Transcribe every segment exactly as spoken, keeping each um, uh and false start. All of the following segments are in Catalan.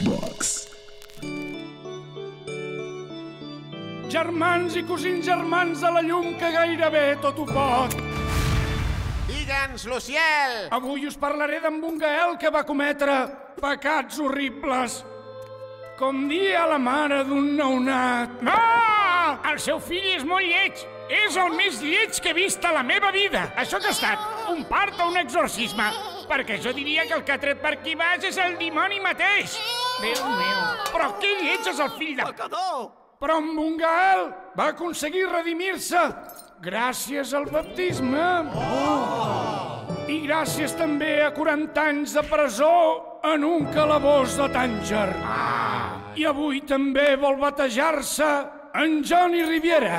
Box. Germans i cosins germans de la llum que gairebé tot ho pot. Digue'ns, Luciel! Avui us parlaré d'en Bungael que va cometre pecats horribles. Com dir a la mare d'un nounat. No! El seu fill és molt lleig. És el més lleig que he vist a la meva vida. Això que ha estat un part o un exorcisme? Perquè jo diria que el que ha tret per aquí baix és el dimoni mateix. Déu meu. Però que lleig és el fill de... Pecador! Però en Bungael va aconseguir redimir-se gràcies al baptisme. Oh. I gràcies també a quaranta anys de presó en un calabós de Tànger. Ah. I avui també vol batejar-se en Johnny Riviera.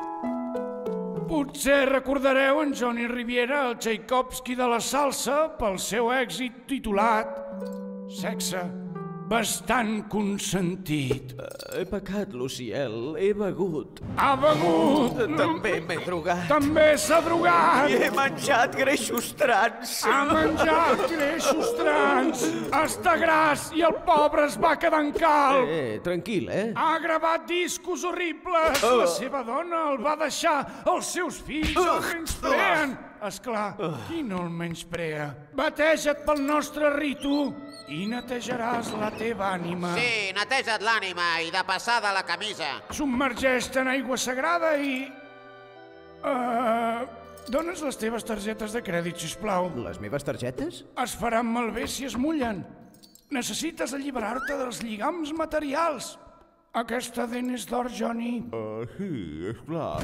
Potser recordareu en Johnny Riviera, el Tchaikovsky de la salsa, pel seu èxit titulat Sexe bastant consentit. He pecat, Luciel. He begut. Ha begut. També m'he drogat. També s'ha drogat. I he menjat greixos trans. Ha menjat greixos trans. Està gras i el pobre es va quedar en calb. Eh, tranquil, eh? Ha gravat discos horribles. La seva dona el va deixar. Els seus fills el menyspreen. Esclar, qui no el menysprea? Bateja't pel nostre ritu i netejaràs la teva ànima. Sí, neteja't l'ànima i de passada la camisa. Submergeix-te en aigua sagrada i... Uh, dones les teves targetes de crèdit, sisplau. Les meves targetes? Es faran malbé si es mullen. Necessites alliberar-te dels lligams materials. Aquesta dent és d'or, Johnny. Uh, sí, esclar.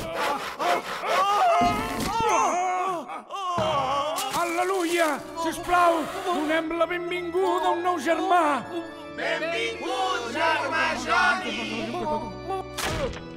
Al·leluia! Sisplau, donem la benvinguda a un nou germà. Benvingut, germà Johnny!